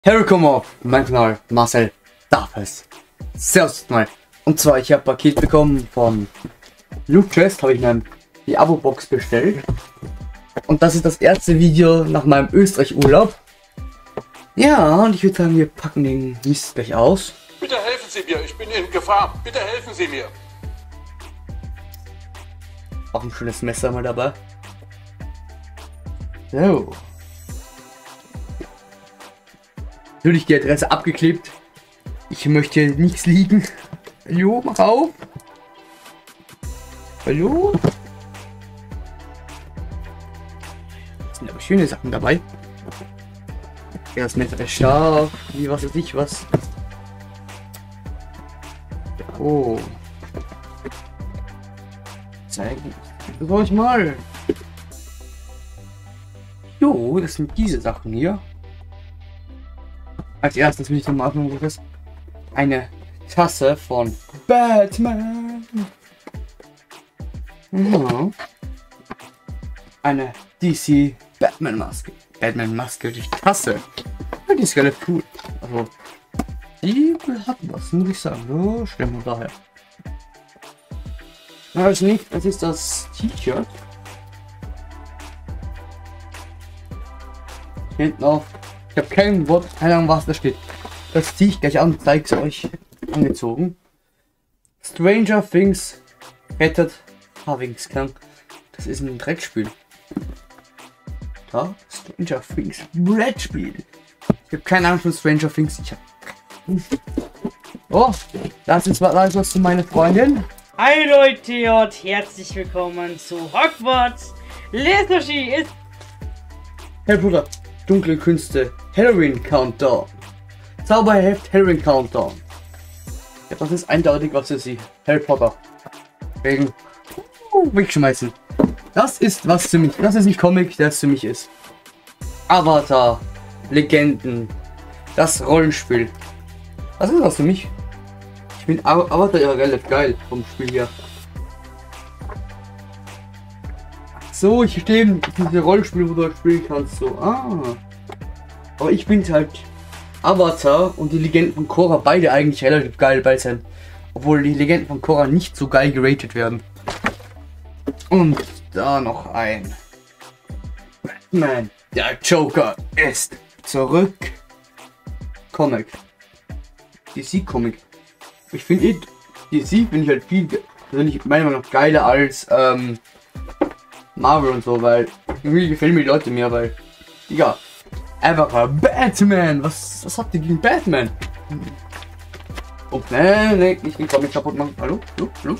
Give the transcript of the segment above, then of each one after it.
Willkommen auf meinem Kanal, Marcel darf es. Servus mal. Und zwar, ich habe ein Paket bekommen von Loot Chest, habe ich mir die Abo-Box bestellt. Und das ist das erste Video nach meinem Österreich-Urlaub. Ja, und ich würde sagen, wir packen den Mist gleich aus. Bitte helfen Sie mir, ich bin in Gefahr. Bitte helfen Sie mir. Auch ein schönes Messer mal dabei. So. Natürlich die Adresse abgeklebt. Ich möchte hier nichts liegen. Hallo, mach auf. Hallo. Das sind aber schöne Sachen dabei. Ja, das Messer ist scharf. Wie was weiß ich was. Oh. Zeigen. Das soll ich mal. Jo, das sind diese Sachen hier. Als erstes will ich nochmal aufnehmen, das ist eine Tasse von Batman. Ja. Eine DC Batman Maske. Batman Maske, die Tasse. Ja, die ist relativ cool. Also, die hat was, muss ich sagen. So, stellen wir daher. Na, also nicht, das ist das T-Shirt. Hinten auf. Ich habe kein Wort, keine Ahnung, was da steht. Das ziehe ich gleich an und zeige es euch. Angezogen. Stranger Things rettet Harvingsklang. Das ist ein Brettspiel. Da, Stranger Things Brettspiel. Ich habe keine Ahnung von Stranger Things. Ich habe. Oh, das ist was zu meiner Freundin. Hi Leute und herzlich willkommen zu Hogwarts Legacy ist. Hey Bruder, dunkle Künste, Halloween Countdown. Zauberheft Halloween Countdown. Ja, das ist eindeutig was für sie. Harry Potter. Wegen wegschmeißen. Das ist was für mich. Das ist nicht Comic, das für mich ist. Avatar. Legenden. Das Rollenspiel. Was ist das für mich? Ich finde Avatar ja relativ geil vom Spiel hier. So, ich stehe diese Rollenspiele, wo du halt spielen kannst. So, aber ich bin halt Avatar und die Legenden von Korra beide eigentlich relativ geil bei sein. Obwohl die Legenden von Korra nicht so geil geratet werden. Und da noch ein Batman. Der Joker ist zurück. Comic. DC Comic. Ich finde DC finde ich halt viel persönlich meiner Meinung nach geiler als Marvel und so, weil irgendwie gefällt mir die Leute mehr, weil ja, einfach Batman. Was habt ihr gegen Batman? Oh, nee, nicht den Comic kaputt machen. Hallo? Hallo?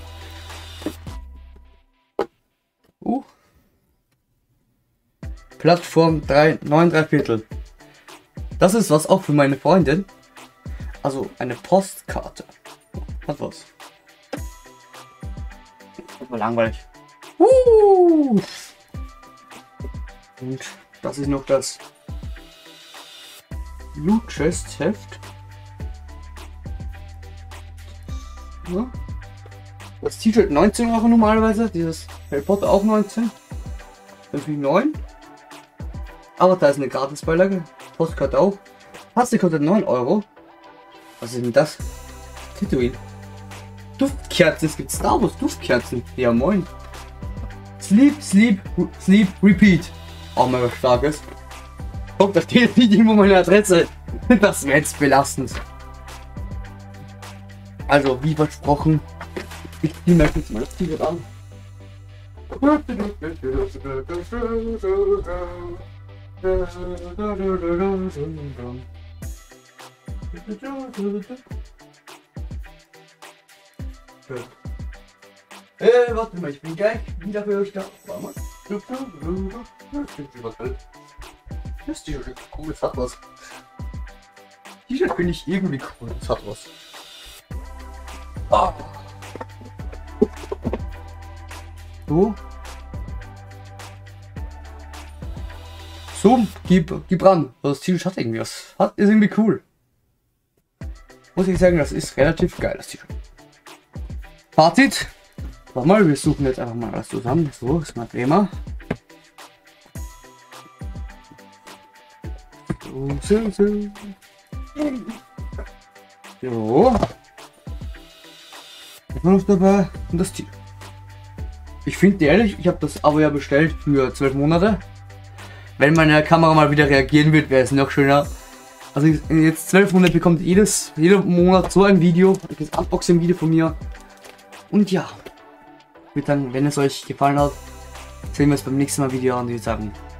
Plattform 9¾ Das ist was auch für meine Freundin. Also eine Postkarte. Hat was. Das war langweilig. Und das ist noch das Loot Chest Heft. Ja. Das T-Shirt 19 € normalerweise. Dieses Harry Potter auch 19. Natürlich 9. Aber da ist eine Gratisbeilage. Postkarte auch. Tasse kostet 9 €. Was ist denn das? Tatooine. Duftkerzen. Es gibt Star Wars Duftkerzen. Ja moin. Sleep, repeat. Auch mal was Starkes. Guck, da steht nicht irgendwo meine Adresse. Das wäre jetzt belastend. Also, wie versprochen, ich ziehe mir jetzt mal das T-Shirt an. Warte mal, ich bin gleich wieder für euch da. Warte mal. Das T-Shirt ist cool, es hat was. T-Shirt finde ich irgendwie cool, es hat was. Ah. So, gib ran. Das T-Shirt hat irgendwie was. Ist irgendwie cool. Muss ich sagen, das ist relativ geil, das T-Shirt. Fazit. Warte mal, wir suchen jetzt einfach mal alles zusammen. So, ist mal Bremer. Jo. Was war noch dabei? Und das Tier. Ich finde ehrlich, ich habe das Abo ja bestellt für 12 Monate. Wenn meine Kamera mal wieder reagieren wird, wäre es noch schöner. Also jetzt 12 Monate bekommt jeder Monat so ein Video, das Unboxing-Video von mir. Und ja, ich würde sagen, wenn es euch gefallen hat, sehen wir uns beim nächsten Mal wieder und ich würde sagen,